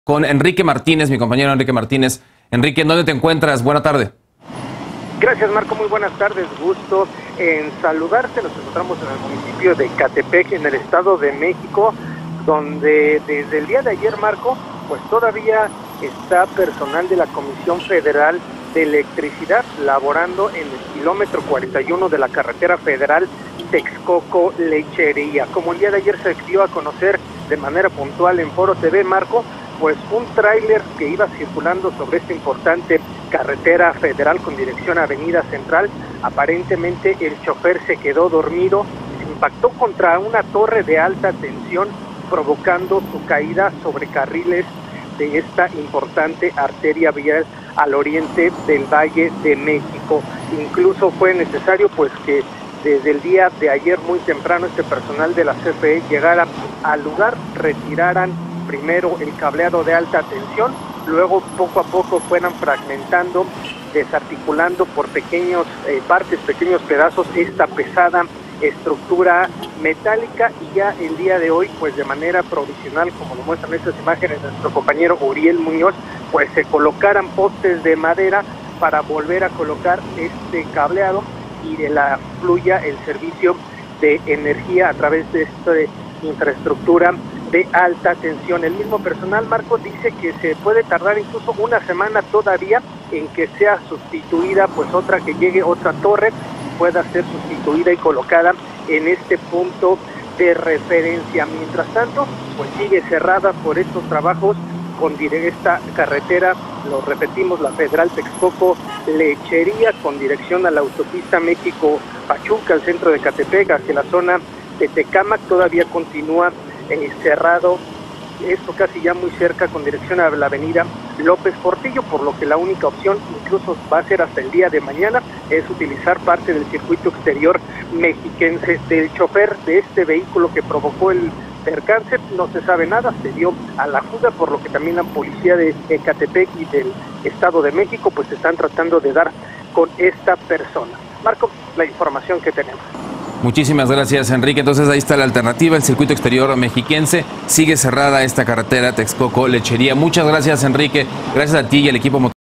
Con Enrique Martínez, mi compañero Enrique Martínez. Enrique, ¿dónde te encuentras? Buena tarde. Gracias, Marco, muy buenas tardes, gusto en saludarte. Nos encontramos en el municipio de Ecatepec, en el Estado de México, donde desde el día de ayer, Marco, pues todavía está personal de la Comisión Federal de Electricidad laborando en el kilómetro 41 de la carretera federal Texcoco-Lechería. Como el día de ayer se dio a conocer de manera puntual en Foro TV, Marco, pues un tráiler que iba circulando sobre esta importante carretera federal con dirección a Avenida Central, aparentemente el chofer se quedó dormido, impactó contra una torre de alta tensión, provocando su caída sobre carriles de esta importante arteria vial al oriente del Valle de México. Incluso fue necesario pues que desde el día de ayer muy temprano este personal de la CFE llegara al lugar, retiraran primero el cableado de alta tensión, luego poco a poco fueran fragmentando, desarticulando por pequeños pequeños pedazos esta pesada estructura metálica, y ya el día de hoy pues de manera provisional, como lo muestran estas imágenes de nuestro compañero Uriel Muñoz, pues se colocaran postes de madera para volver a colocar este cableado y de la fluya el servicio de energía a través de esta infraestructura de alta tensión. El mismo personal, Marco, dice que se puede tardar incluso una semana todavía en que sea sustituida pues otra, que llegue otra torre y pueda ser sustituida y colocada en este punto de referencia. Mientras tanto, pues sigue cerrada por estos trabajos con esta carretera, lo repetimos, la Federal Texcoco-Lechería, con dirección a la autopista México-Pachuca, al centro de Ecatepec, hacia la zona de Tecámac. Todavía continúa cerrado, esto casi ya muy cerca, con dirección a la avenida López Portillo, por lo que la única opción, incluso va a ser hasta el día de mañana, es utilizar parte del circuito exterior mexiquense. Del chofer de este vehículo que provocó el percance no se sabe nada, se dio a la fuga, por lo que también la policía de Ecatepec y del Estado de México pues están tratando de dar con esta persona. Marco, la información que tenemos. Muchísimas gracias, Enrique. Entonces ahí está la alternativa, el circuito exterior mexiquense. Sigue cerrada esta carretera Texcoco-Lechería. Muchas gracias, Enrique. Gracias a ti y al equipo